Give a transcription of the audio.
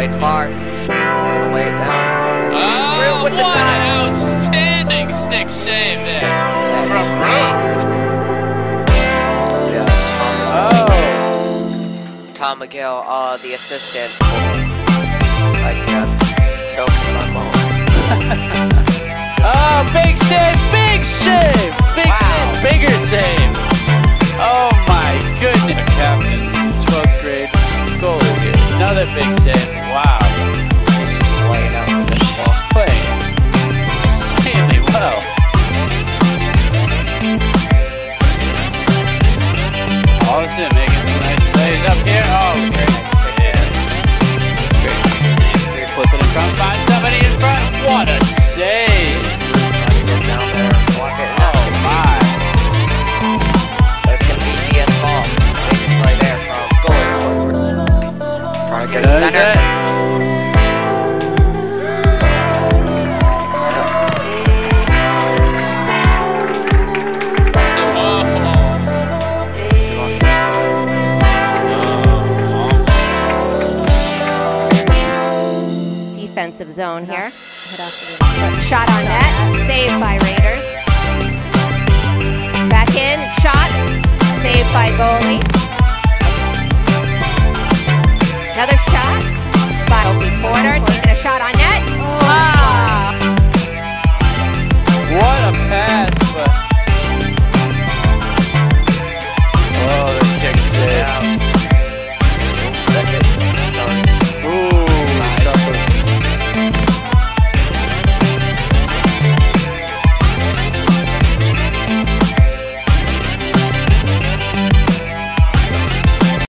Played far. Gonna lay it down. Oh, what an outstanding stick save there from Rue. Tom McGill, the assistant. So my mom. Oh, big save, big save, bigger save. Oh my goodness, Captain, 12th grade goalie here. Another big save. Wow. He's just laying out for this ball. He's playing insanely well. Allison making some nice plays up here. Oh, great save. Great. Flip it in front, find somebody in front. What a save. Down there, walk it. Oh my. That's gonna be DS ball. Waiting right there from goalie. Trying to get it center. Defensive zone here. Shot on net, saved by Raiders. Back in, shot, saved by goalie. Another shot by Porter, taking a shot on net. Ah! What a pass